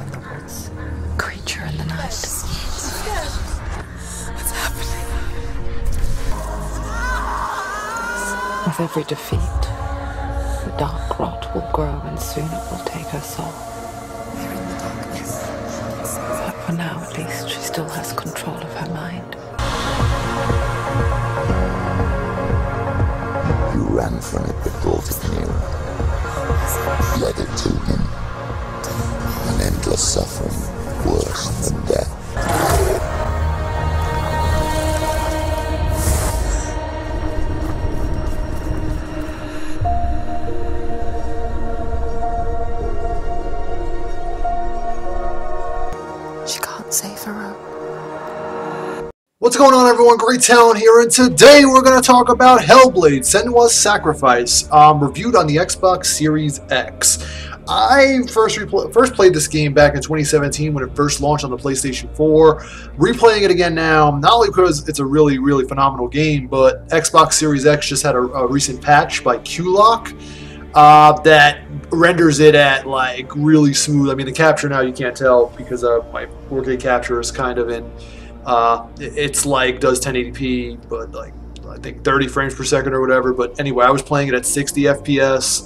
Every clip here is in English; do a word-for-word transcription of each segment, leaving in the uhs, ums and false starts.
in the woods, creature in the night. What's happening? With every defeat, the dark rot will grow and soon it will take her soul. We're in the darkness. But for now, at least, she still has control of her mind. You ran from it but brought it nearer. Led it to him. An endless suffering, worse than death. She can't save her own. What's going on, everyone? Great Talon here, and today we're going to talk about Hellblade: Senua's Sacrifice, um, reviewed on the Xbox Series X. I first first played this game back in twenty seventeen when it first launched on the PlayStation four. Replaying it again now, not only because it's a really, really phenomenal game, but Xbox Series X just had a, a recent patch by Q-Lock uh, that renders it at like really smooth. I mean, the capture now you can't tell because uh, my four K capture is kind of in. Uh, it's like does ten eighty p, but like I think thirty frames per second or whatever. But anyway, I was playing it at sixty F P S,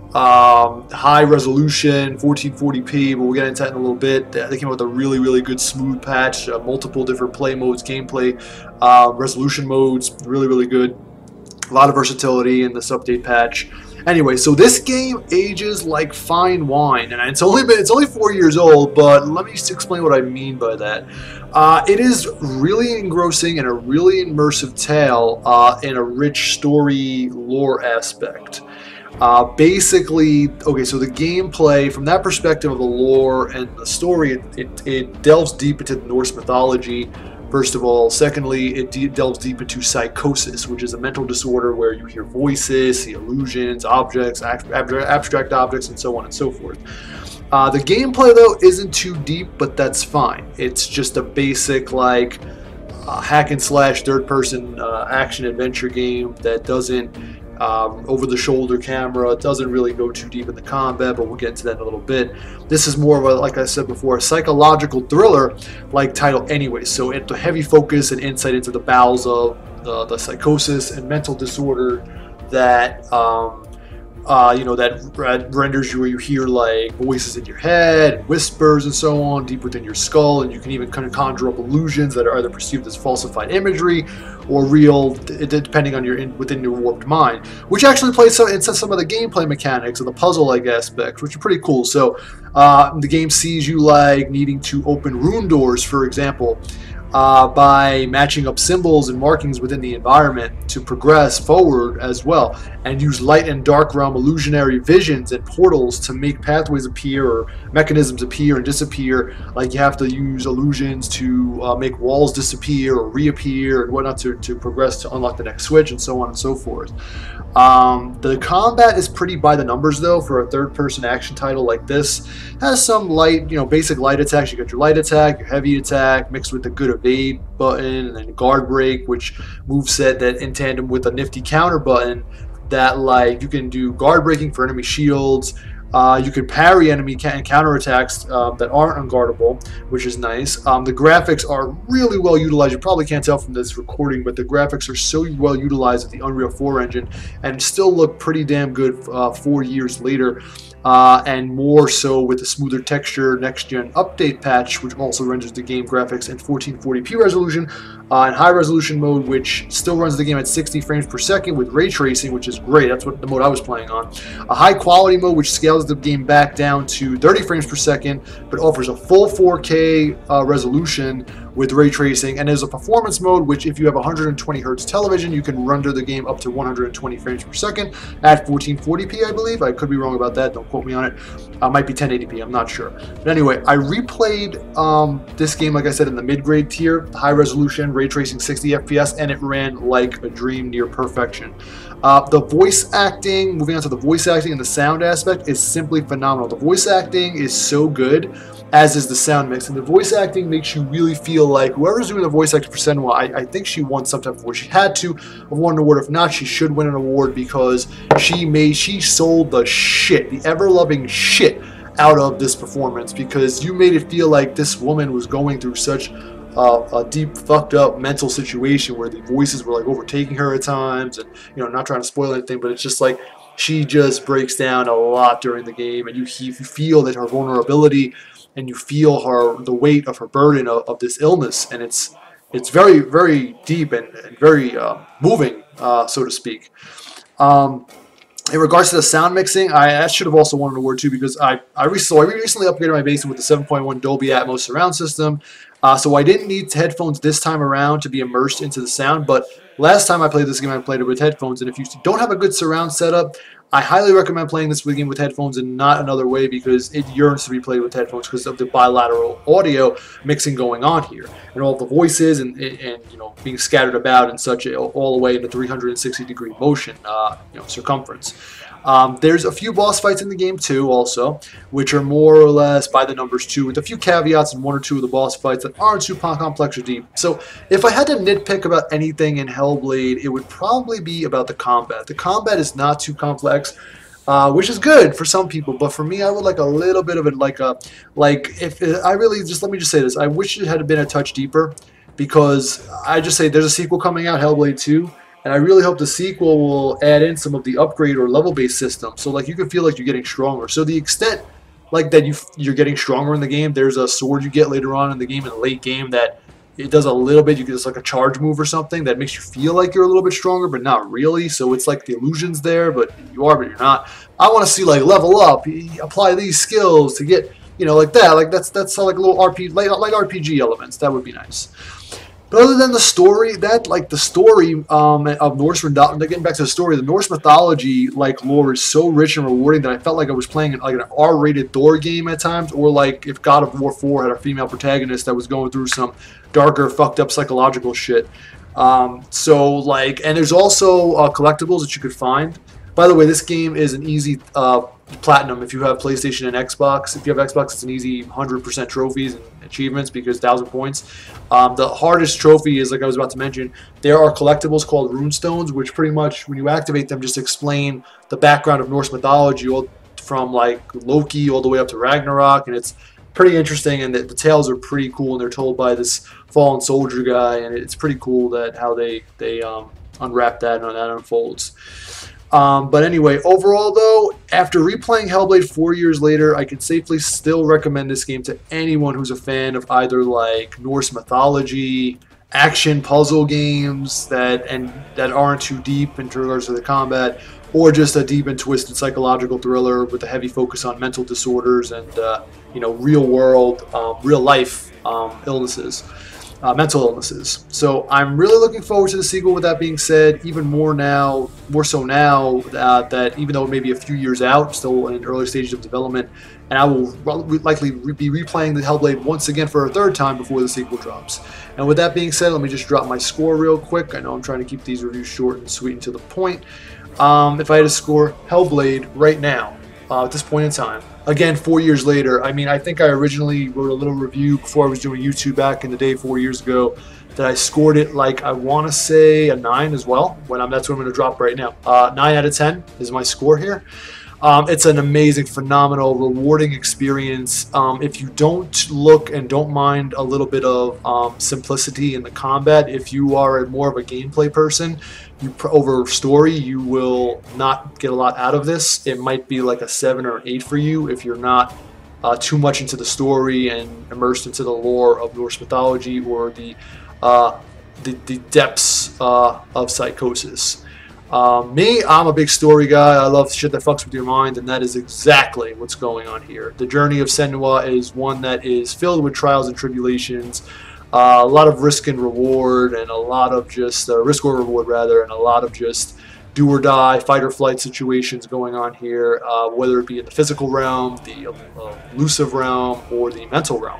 um, high resolution, fourteen forty p. But we'll get into that in a little bit. They came out with a really, really good smooth patch, uh, multiple different play modes, gameplay, uh, resolution modes, really, really good. A lot of versatility in this update patch. Anyway, so this game ages like fine wine, and it's only been it's only four years old. But let me just explain what I mean by that. Uh, it is really engrossing and a really immersive tale uh, in a rich story lore aspect. Uh, basically, okay, so the gameplay, from that perspective of the lore and the story, it, it, it delves deep into the Norse mythology. First of all. Secondly, it de delves deep into psychosis, which is a mental disorder where you hear voices, see illusions, objects, ab abstract objects, and so on and so forth. Uh, the gameplay, though, isn't too deep, but that's fine. It's just a basic, like, uh, hack and slash third-person uh, action-adventure game that doesn't, um, over-the-shoulder camera, it doesn't really go too deep in the combat, but we'll get into that in a little bit. This is more of a, like I said before, a psychological thriller-like title anyway, so it's a heavy focus and insight into the bowels of the, the psychosis and mental disorder that, um, Uh, you know, that renders you where you hear like voices in your head, whispers and so on, deep within your skull, and you can even kind of conjure up illusions that are either perceived as falsified imagery or real, depending on your in, within your warped mind, which actually plays some, into some of the gameplay mechanics and the puzzle-like aspects, which are pretty cool. So uh, the game sees you like needing to open rune doors, for example, Uh, by matching up symbols and markings within the environment to progress forward as well, and use light and dark realm illusionary visions and portals to make pathways appear or mechanisms appear and disappear. Like you have to use illusions to uh, make walls disappear or reappear and whatnot to, to progress to unlock the next switch, and so on and so forth. Um, the combat is pretty by the numbers, though, for a third-person action title like this. It has some light, you know, basic light attacks. You got your light attack, your heavy attack, mixed with the good evade button, and then guard break, which moveset that in tandem with a nifty counter button that, like, you can do guard breaking for enemy shields. Uh, you can parry enemy ca and counter attacks um, that aren't unguardable, which is nice. Um, the graphics are really well utilized. You probably can't tell from this recording, but the graphics are so well utilized with the Unreal four engine and still look pretty damn good uh, four years later. Uh, and more so with the smoother texture next-gen update patch, which also renders the game graphics in fourteen forty p resolution uh, and high-resolution mode, which still runs the game at sixty frames per second with ray tracing, which is great. That's what the mode I was playing on. A high-quality mode, which scales the game back down to thirty frames per second, but offers a full four K uh, resolution with ray tracing, and there's a performance mode, which if you have one hundred twenty hertz television, you can render the game up to one hundred twenty frames per second at fourteen forty p, I believe. I could be wrong about that. Don't quote me on it. Uh, might be ten eighty p. I'm not sure. But anyway, I replayed um, this game, like I said, in the mid-grade tier, high resolution, ray tracing, sixty F P S, and it ran like a dream, near perfection. Uh, the voice acting, moving on to the voice acting and the sound aspect, is simply phenomenal. The voice acting is so good, as is the sound mix. And the voice acting makes you really feel like whoever's doing the voice acting for Senua, I, I think she won some type of award. She had to have won an award. If not, she should win an award because she made, she sold the shit, the ever-loving shit out of this performance, because you made it feel like this woman was going through such uh, a deep, fucked up mental situation where the voices were like overtaking her at times, and you know, not trying to spoil anything, but it's just like she just breaks down a lot during the game, and you, you feel that her vulnerability, and you feel her the weight of her burden of, of this illness, and it's it's very, very deep and, and very uh, moving, uh, so to speak. Um, In regards to the sound mixing, I, I should have also won an award too, because I I, re so I recently upgraded my basement with the seven point one Dolby Atmos surround system, uh, so I didn't need headphones this time around to be immersed into the sound. But last time I played this game, I played it with headphones, and if you don't have a good surround setup, I highly recommend playing this game with headphones and not another way, because it yearns to be played with headphones because of the bilateral audio mixing going on here, and all the voices and, and, and you know, being scattered about in such a, all the way in a three hundred sixty degree motion, uh, you know, circumference. Um, there's a few boss fights in the game too, also, which are more or less by the numbers too, with a few caveats in one or two of the boss fights that aren't too complex or deep. So if I had to nitpick about anything in Hellblade, it would probably be about the combat. The combat is not too complex, uh, which is good for some people, but for me, I would like a little bit of it, like a, like if I really just let me just say this, I wish it had been a touch deeper, because I just say there's a sequel coming out, Hellblade two. And I really hope the sequel will add in some of the upgrade or level-based systems, so like you can feel like you're getting stronger. So the extent like that you you're getting stronger in the game, there's a sword you get later on in the game, in the late game, that it does a little bit. You get just like a charge move or something that makes you feel like you're a little bit stronger, but not really. So it's like the illusion's there, but you are, but you're not. I want to see like level up, apply these skills to get, you know, like that. Like that's that's like a little R P like, like R P G elements. That would be nice. But other than the story, that like the story um, of Norse, getting back to the story, the Norse mythology like lore is so rich and rewarding that I felt like I was playing like an R rated Thor game at times, or like if God of War four had a female protagonist that was going through some darker, fucked up psychological shit. Um, so like, and there's also uh, collectibles that you could find. By the way, this game is an easy uh, platinum if you have PlayStation and Xbox. If you have Xbox, it's an easy one hundred percent trophies and achievements, because one thousand points. Um, the hardest trophy is, like I was about to mention, there are collectibles called runestones, which pretty much, when you activate them, just explain the background of Norse mythology, all from like Loki all the way up to Ragnarok, and it's pretty interesting, and the, the tales are pretty cool, and they're told by this fallen soldier guy, and it's pretty cool that how they, they um, unwrap that and how that unfolds. Um, but anyway, overall though, after replaying Hellblade four years later, I can safely still recommend this game to anyone who's a fan of either like Norse mythology, action puzzle games that and that aren't too deep in regards to the combat, or just a deep and twisted psychological thriller with a heavy focus on mental disorders and uh, you know, real world, um, real life um, illnesses. Uh, mental illnesses. So I'm really looking forward to the sequel. With that being said, even more now, more so now uh, that even though it may be a few years out, still in early stages of development, and I will likely be replaying the Hellblade once again for a third time before the sequel drops. And with that being said, let me just drop my score real quick. I know I'm trying to keep these reviews short and sweet and to the point. Um, if I had to score Hellblade right now, uh, at this point in time, again, four years later, I mean, I think I originally wrote a little review before I was doing YouTube back in the day, four years ago, that I scored it like, I want to say a nine as well. When I'm, that's what I'm going to drop right now. Uh, nine out of ten is my score here. Um, it's an amazing, phenomenal, rewarding experience. Um, if you don't look and don't mind a little bit of um, simplicity in the combat, if you are a more of a gameplay person, you over story, you will not get a lot out of this. It might be like a seven or an eight for you if you're not uh, too much into the story and immersed into the lore of Norse mythology or the uh, the, the depths uh, of psychosis. Um, me, I'm a big story guy. I love shit that fucks with your mind, and that is exactly what's going on here. The journey of Senua is one that is filled with trials and tribulations, uh, a lot of risk and reward, and a lot of just uh, risk or reward rather, and a lot of just do or die, fight or flight situations going on here, uh, whether it be in the physical realm, the uh, elusive realm, or the mental realm.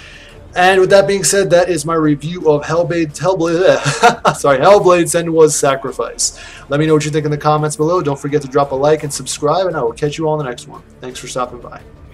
And with that being said, that is my review of Hellblade, Hellblade, sorry, Hellblade Senua's Sacrifice. Let me know what you think in the comments below. Don't forget to drop a like and subscribe, and I will catch you all in the next one. Thanks for stopping by.